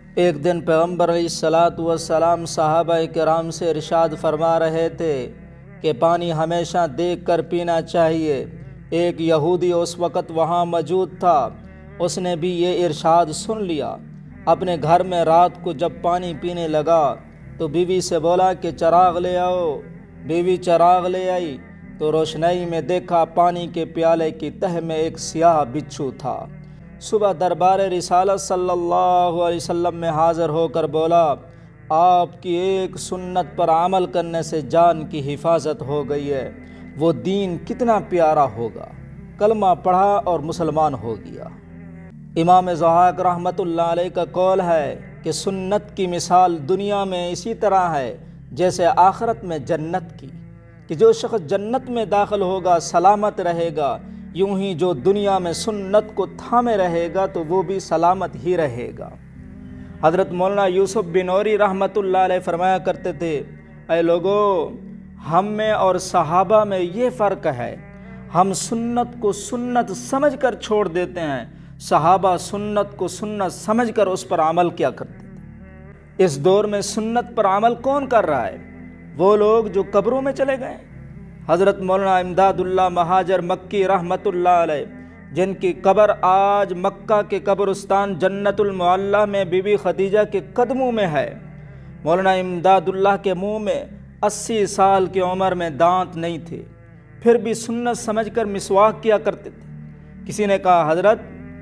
ایک دن پیغمبر علیہ الصلاۃ والسلام صحابہ کرام سے ارشاد فرما رہے تھے کہ پانی ہمیشہ دیکھ کر پینا چاہیے۔ ایک یہودی اس وقت وہاں موجود تھا، اس نے بھی یہ ارشاد سن لیا۔ اپنے گھر میں رات کو جب پانی پینے لگا تو بیوی سے بولا کہ چراغ لے آؤ۔ بیوی چراغ لے آئی تو روشنائی میں دیکھا پانی کے پیالے کی تہ میں ایک سیاہ بچھو تھا۔ صبح دربار رسالت صلی اللہ علیہ وسلم میں حاضر ہو کر بولا، آپ کی ایک سنت پر عمل کرنے سے جان کی حفاظت ہو گئی ہے۔ وہ دین کتنا پیارا ہوگا۔ کلمہ پڑھا اور مسلمان ہو گیا۔ امام ضحاک رحمۃ اللہ علیہ کا قول ہے کہ سنت کی مثال دنیا میں اسی طرح ہے جیسے آخرت میں جنت کی، کہ جو شخص جنت میں داخل ہوگا سلامت رہے گا، یوں ہی جو دنیا میں سنت کو تھامے رہے گا تو وہ بھی سلامت ہی رہے گا۔ حضرت مولانا یوسف بنوری رحمۃ اللہ علیہ فرمایا کرتے تھے، اے لوگو، ہم میں اور صحابہ میں یہ فرق ہے، ہم سنت کو سنت سمجھ کر چھوڑ دیتے ہیں، صحابہ سنت کو سنت سمجھ کر اس پر عمل کیا کرتے تھے۔ اس دور میں سنت پر عمل کون کر رہا ہے؟ وہ لوگ جو قبروں میں چلے گئے۔ حضرت مولانا امداد اللہ مہاجر مکی رحمۃ اللہ علیہ، جن کی قبر آج مکہ کے قبرستان جنت المعلیٰ میں بی بی خدیجہ کے قدموں میں ہے۔ مولانا امداد اللہ کے منہ میں 80 سال کی عمر میں دانت نہیں تھے، پھر بھی سنت سمجھ کر مسواک کیا کرتے تھے۔ کسی نے کہا، حضرت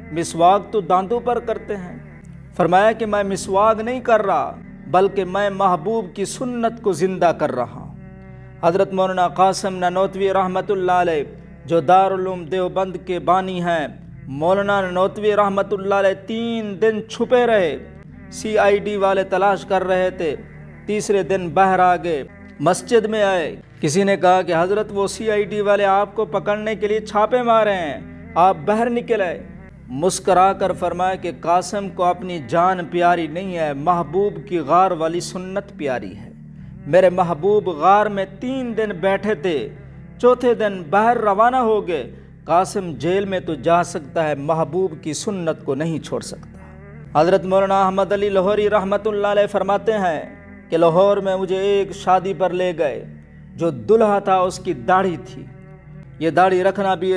مسواک تو دانتوں پر کرتے ہیں۔ فرمایا کہ میں مسواک نہیں کر رہا، بلکہ میں محبوب کی سنت کو زندہ کر رہا ہوں۔ حضرت مولانا قاسم نانوتوی رحمۃ اللہ علیہ، جو دارالعلوم دیوبند کے بانی ہیں، مولانا نانوتوی رحمۃ اللہ علیہ 3 دن چھپے رہے، CID والے تلاش کر رہے تھے۔ تیسرے دن باہر آ گئے، مسجد میں آئے۔ کسی نے کہا کہ حضرت وہ CID والے آپ کو پکڑنے کے لیے چھاپے مارے ہیں، آپ باہر نکل آئے۔ مسکرا کر فرمایا کہ قاسم کو اپنی جان پیاری نہیں ہے، محبوب کی غار والی سنت پیاری ہے۔ میرے محبوب غار میں 3 دن بیٹھے تھے، چوتھے دن باہر روانہ ہو گئے۔ قاسم جیل میں تو جا سکتا ہے، محبوب کی سنت کو نہیں چھوڑ سکتا۔ حضرت مولانا احمد علی لاہوری رحمۃ اللہ علیہ فرماتے ہیں کہ لاہور میں مجھے ایک شادی پر لے گئے، جو دلہا تھا اس کی داڑھی تھی۔ یہ داڑھی رکھنا بھی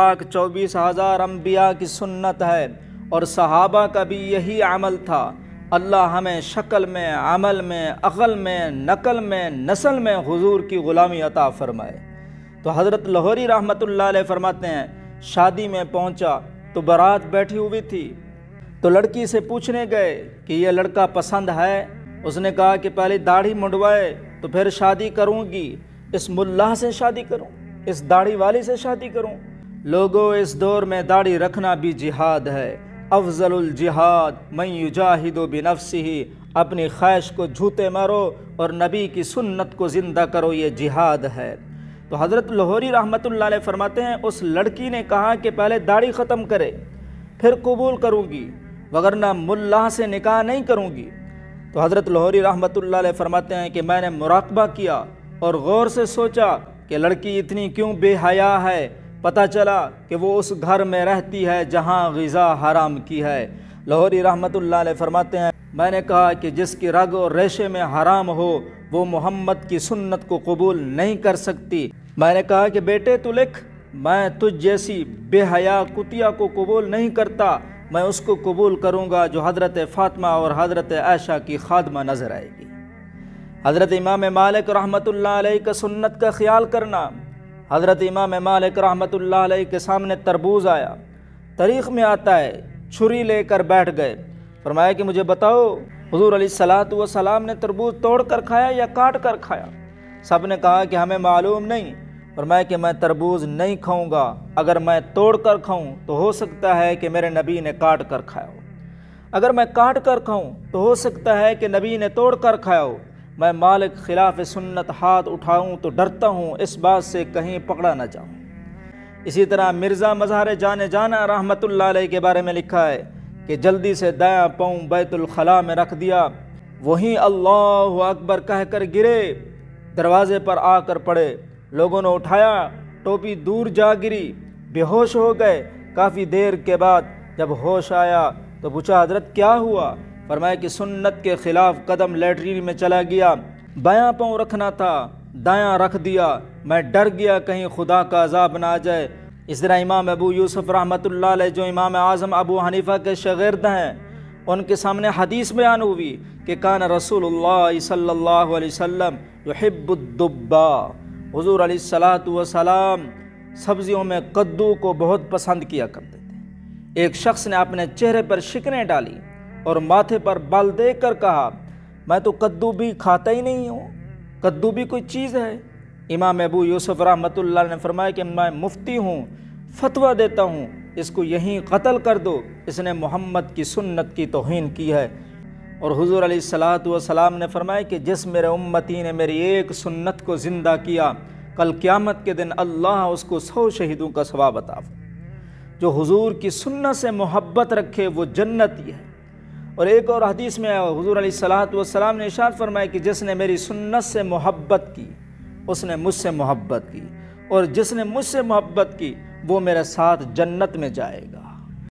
1,24,000 انبیاء کی سنت ہے، اور صحابہ کا بھی یہی عمل تھا۔ اللہ ہمیں شکل میں، عمل میں، عقل میں، نقل میں، نسل میں حضور کی غلامی عطا فرمائے۔ تو حضرت لاہوری رحمۃ اللہ علیہ فرماتے ہیں، شادی میں پہنچا تو بارات بیٹھی ہوئی تھی، تو لڑکی سے پوچھنے گئے کہ یہ لڑکا پسند ہے؟ اس نے کہا کہ پہلے داڑھی منڈوائے تو پھر شادی کروں گی، اس ملا سے شادی کروں، اس داڑھی والی سے شادی کروں؟ لوگوں، اس دور میں داڑھی رکھنا بھی جہاد ہے۔ افضل الجہاد من یجاہد بنفسہ، اپنی خواہش کو جھوتے مارو اور نبی کی سنت کو زندہ کرو، یہ جہاد ہے۔ تو حضرت لاہوری رحمۃ اللہ علیہ فرماتے ہیں، اس لڑکی نے کہا کہ پہلے داڑھی ختم کرے پھر قبول کروں گی، وگرنہ ملا سے نکاح نہیں کروں گی۔ تو حضرت لاہوری رحمۃ اللہ علیہ فرماتے ہیں کہ میں نے مراقبہ کیا اور غور سے سوچا کہ لڑکی اتنی کیوں بے حیا ہے۔ پتہ چلا کہ وہ اس گھر میں رہتی ہے جہاں غذا حرام کی ہے۔ لاہوری رحمۃ اللہ علیہ فرماتے ہیں، میں نے کہا کہ جس کی رگ اور ریشے میں حرام ہو وہ محمد کی سنت کو قبول نہیں کر سکتی۔ میں نے کہا کہ بیٹے تو لکھ، میں تجھ جیسی بے حیا کتیا کو قبول نہیں کرتا، میں اس کو قبول کروں گا جو حضرت فاطمہ اور حضرت عائشہ کی خادمہ نظر آئے گی۔ حضرت امام مالک رحمۃ اللہ علیہ کا سنت کا خیال کرنا۔ حضرت امام مالک رحمۃ اللہ علیہ کے سامنے تربوز آیا، تاریخ میں آتا ہے، چھری لے کر بیٹھ گئے۔ فرمایا کہ مجھے بتاؤ، حضور علیہ الصلاۃ والسلام نے تربوز توڑ کر کھایا یا کاٹ کر کھایا؟ سب نے کہا کہ ہمیں معلوم نہیں۔ فرمایا کہ میں تربوز نہیں کھاؤں گا، اگر میں توڑ کر کھاؤں تو ہو سکتا ہے کہ میرے نبی نے کاٹ کر کھایا ہو، اگر میں کاٹ کر کھاؤں تو ہو سکتا ہے کہ نبی نے توڑ کر کھایا ہو۔ میں مالک خلاف سنت ہاتھ اٹھاؤں تو ڈرتا ہوں اس بات سے کہیں پکڑا نہ جاؤں۔ اسی طرح مرزا مظہر جان جانا رحمۃ اللہ علیہ کے بارے میں لکھا ہے کہ جلدی سے دایاں پاؤں بیت الخلاء میں رکھ دیا، وہیں اللہ اکبر کہہ کر گرے، دروازے پر آ کر پڑے، لوگوں نے اٹھایا، ٹوپی دور جا گری، بے ہوش ہو گئے۔ کافی دیر کے بعد جب ہوش آیا تو پوچھا، حضرت کیا ہوا؟ فرمایا کہ سنت کے خلاف قدم لیٹرین میں چلا گیا، بایاں پاؤں رکھنا تھا دایاں رکھ دیا، میں ڈر گیا کہیں خدا کا عذاب نہ آ جائے۔ اس طرح امام ابو یوسف رحمۃ اللہ علیہ جو امام اعظم ابو حنیفہ کے شاگرد ہیں، ان کے سامنے حدیث بیان ہوئی کہ کان رسول اللہ صلی اللہ علیہ وسلم یحب الدبا، حضور علیہ الصلاۃ والسلام سبزیوں میں کدو کو بہت پسند کیا کرتے تھے۔ ایک شخص نے اپنے چہرے پر شکنیں ڈالی اور ماتھے پر بال دیکھ کر کہا، میں تو کدو بھی کھاتا ہی نہیں ہوں، کدو بھی کوئی چیز ہے؟ امام ابو یوسف رحمۃ اللہ نے فرمایا کہ میں مفتی ہوں، فتویٰ دیتا ہوں، اس کو یہیں قتل کر دو، اس نے محمد کی سنت کی توہین کی ہے۔ اور حضور علیہ الصلاۃ والسلام نے فرمایا کہ جس میرے امتی نے میری ایک سنت کو زندہ کیا، کل قیامت کے دن اللہ اس کو 100 شہیدوں کا ثواب عطا فرمائے۔ جو حضور کی سنت سے محبت رکھے وہ جنتی ہے۔ اور ایک اور حدیث میں حضور علیہ الصلاۃ والسلام نے ارشاد فرمایا کہ جس نے میری سنت سے محبت کی اس نے مجھ سے محبت کی، اور جس نے مجھ سے محبت کی وہ میرے ساتھ جنت میں جائے گا۔